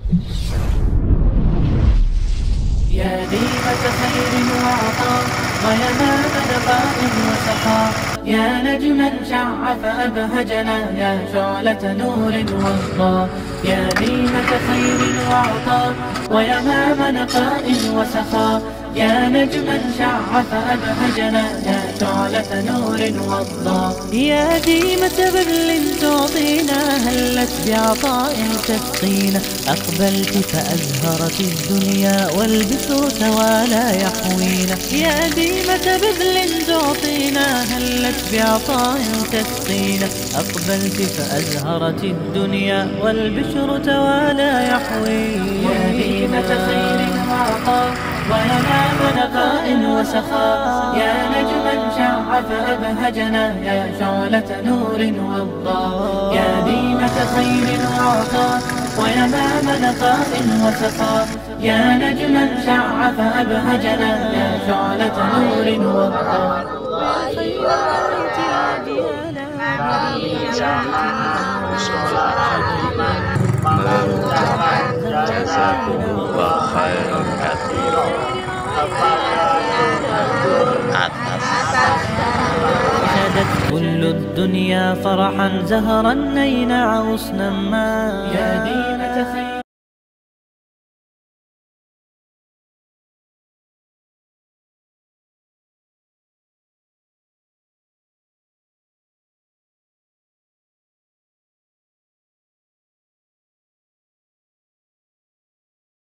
يا ديمة خير وعطاء ويمام نقاء وسخاء، يا نجما شع فأبهجنا، يا شعلة نور وضاء. يا ديمة خير وعطاء ويمام نقاء وسخاء، يا نجما شع فأبهجنا، يا شعلة نور وضاء. يا ديمة بذل تعطينا، هلت بعطاء تسقينا، أقبلت فأزهرت الدنيا والبسر توالى يحوينا. يا ديمة بذل تعطينا، هلت بعطاء تسقينا، أقبلت فأزهرت الدنيا والبشر توالى يحوينا. يا ديمة خير وعطاء ويمام نقاء وسخاء، يا نجما شع فأبهجنا، يا شعلة نور وضاء. يا ديمة خير وعطاء ويمام نقاء وسخاء، يا نجما شع فأبهجنا، يا شعلة نور وضاء. Jazakumullah khairan katsiran. شهدت كل الدنيا فرحا زهرا نينع غصنا ما. يا ديمة خير